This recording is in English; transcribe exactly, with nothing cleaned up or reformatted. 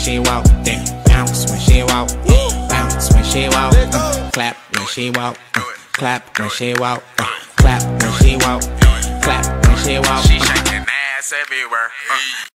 she walk, then bounce when she walk, bounce when she walk, uh, clap when she walk, uh, clap when she walk, uh, clap when she walk, clap when she walk. She shaking ass everywhere. Uh.